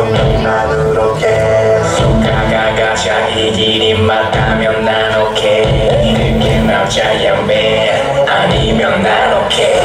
없는 난으로 계속 가가가자 이 길이 맞다면 난 오케이 그게 남자야 man 아니면 난 오케이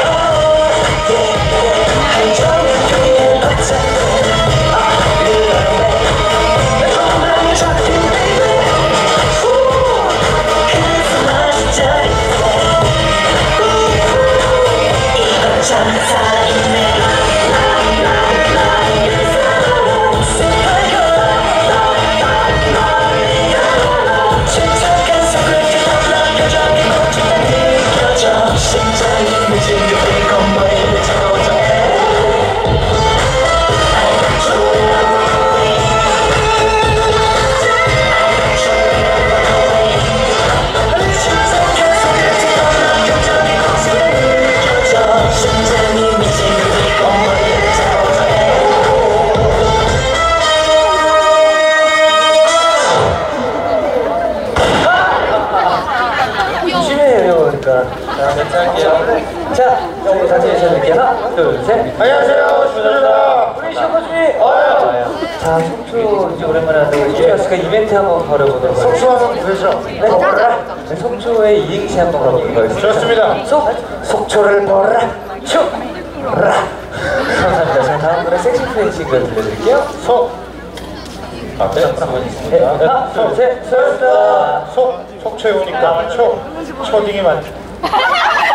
자, 우리 같이 인사드릴게요. 하나, 둘, 셋. 안녕하세요, 주전입니다. 우리 슈퍼주의. 자, 속초 이제 오랜만에 한다고 이제였으니까 이벤트 한번 벌여보도록 하겠습니다. 속초하면 되죠? 네, 속초의 이행시 한번 가보도록 하겠습니다. 좋습니다. 속초를 벌어라, 슈라. 감사합니다. 자, 다음 노래 섹시 프렌치가 들려드릴게요. 네, 한번 있습니다. 하나, 둘, 셋. 속초에 오니까 초딩이 많죠.